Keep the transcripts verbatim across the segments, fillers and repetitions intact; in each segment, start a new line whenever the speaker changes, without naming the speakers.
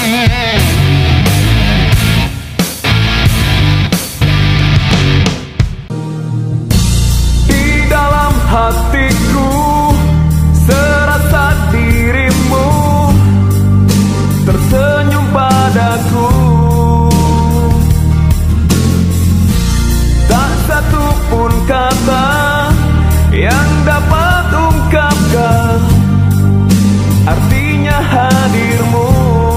Hatiku serasa dirimu tersenyum padaku. Tak satu pun kata yang dapat ungkapkan artinya hadirmu.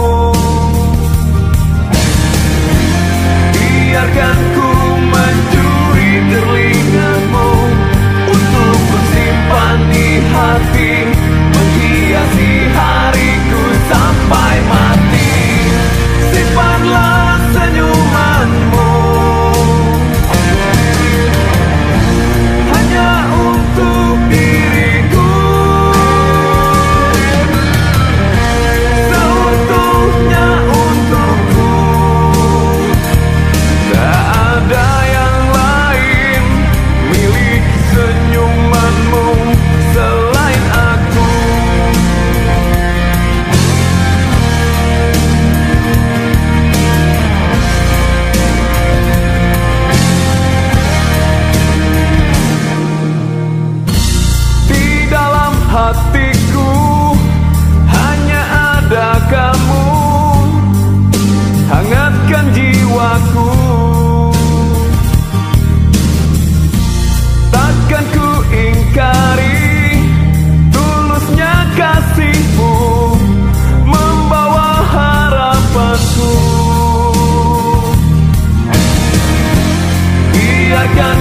Biarkan ku mencuri telingamu untuk kusimpan di hati, menghiasi hariku sampai mati. Simpanlah senyumanmu hanya untuk diriku, seutuhnya untukku. Tak ada yang lain milik senyumanmu selain aku. Di dalam hatiku hanya ada kamu, hangatkan jiwaku. Takkan ku ingkari tulusnya kasihmu membawa harapanku. Biarkan